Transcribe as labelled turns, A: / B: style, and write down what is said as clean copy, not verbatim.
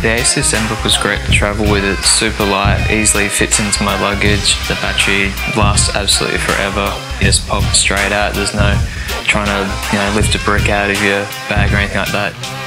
A: The ASUS ZenBook was great to travel with. It's super light, easily fits into my luggage. The battery lasts absolutely forever. You just pop it straight out. There's no trying to lift a brick out of your bag or anything like that.